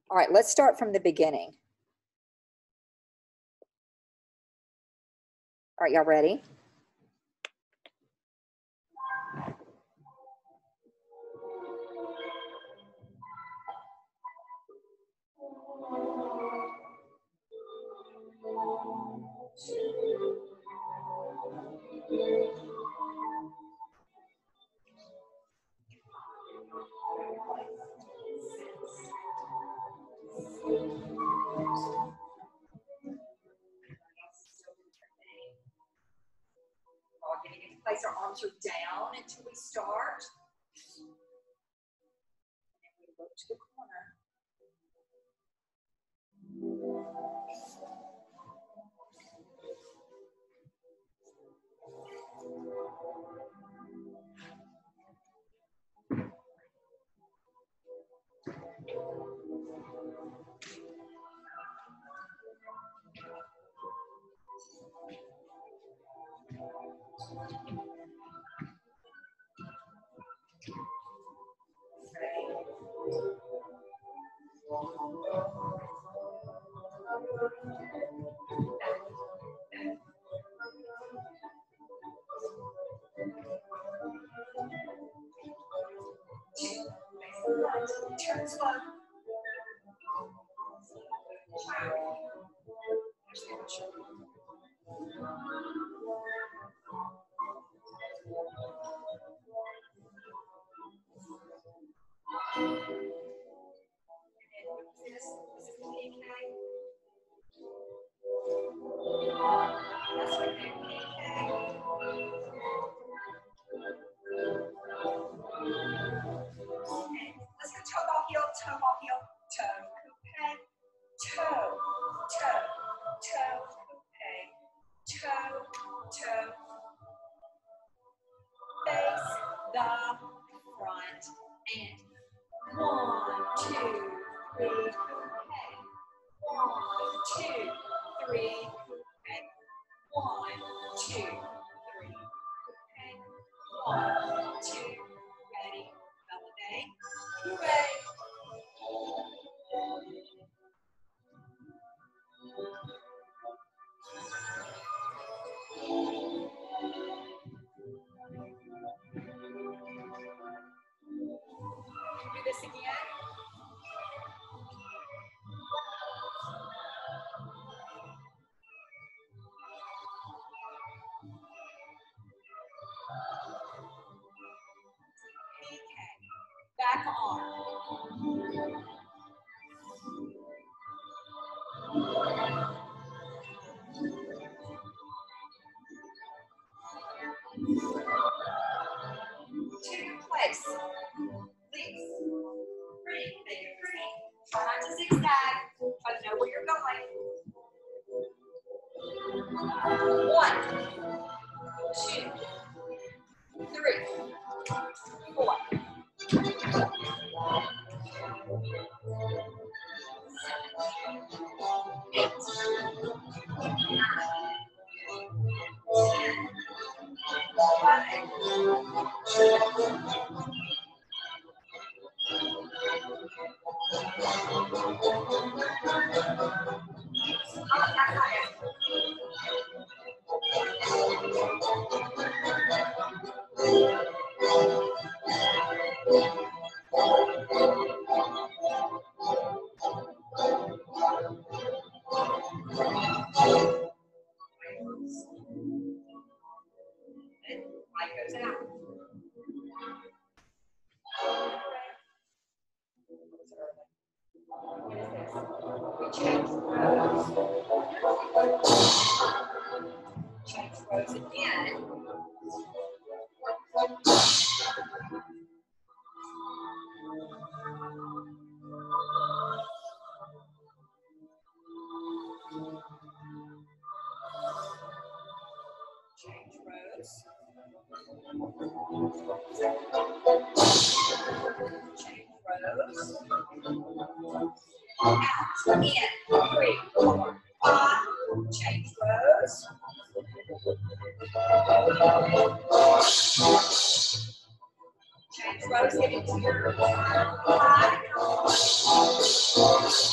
All right, let's start from the beginning. All right, y'all ready? Getting to place our arms are down until we start. And then we look to the corner. Turn slow. Let's go toe ball heel, toe ball heel, toe, coupe, toe, toe, toe, coupe, toe, toe. Face the front and 1, 2, 3, coupe. 1, 2, 3, coupe. 1, 2, 3, coupe. 1, 2, ready, validate, hooray. Do this again. Back arm. To place. Leaps. Pretty. Make it pretty. Try not to zigzag. Try to know where you're going. 1, 2, 3, 4. 8, light goes out. What is this? We change rows. Change rows again. Change rows. Change rows. Out, in, 3, 4, 5. Change rows. Change rows, get into your 5.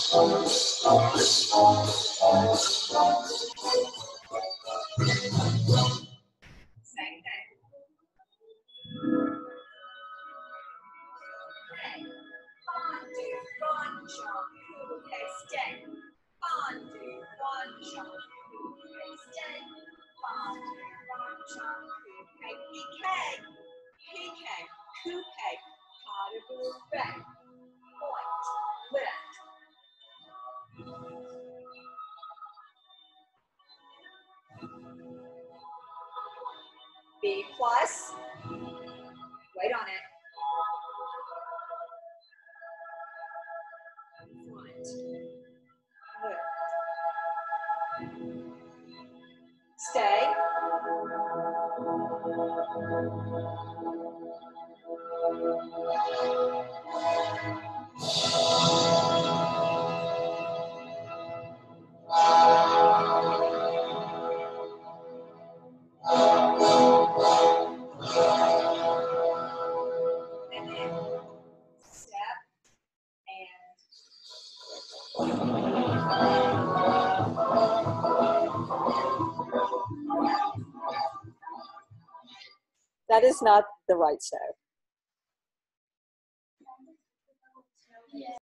Lift. Stay. And then step and that is not the right step.